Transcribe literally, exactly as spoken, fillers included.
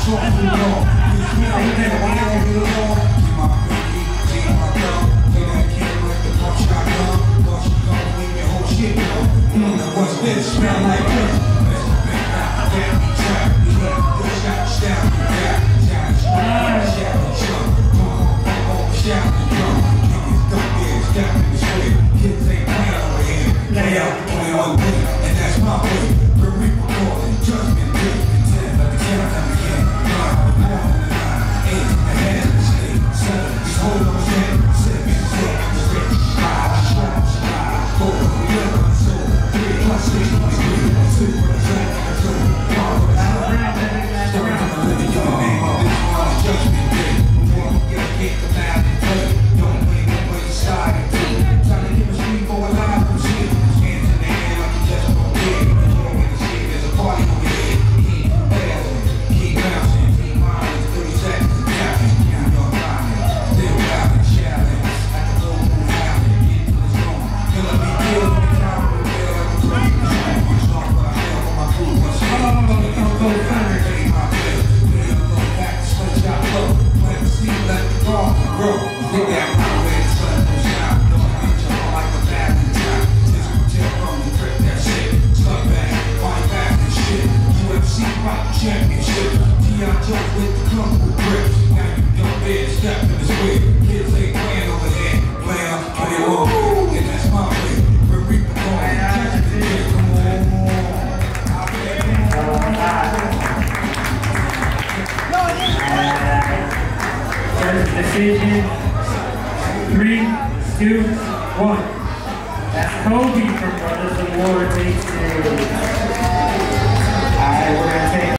What's this? Smell like this. And that's my way. We're recording judgment day. Ten like the ten time again. Nine, more than a nine, eight, ahead of the state. Seven, just hold on ten, six, six, six, five, five, five, four, eleven, two, three, plus six, plus three, two, seven, two, one, starting to live your name on this one judgment day. Before we get hit the loud and play. Don't play no way side and two. Trying to give a street for a live from shit. Championship, T I Jones with the comfortable grip. Now you don't dare step in this way. Kids ain't playing over here, playing play over. And that's my way. We're reaping on it. Catch the day, come on. Decision. Three, two, one. That's Kobe from Brothers Award. Takes it. Alright, we're gonna take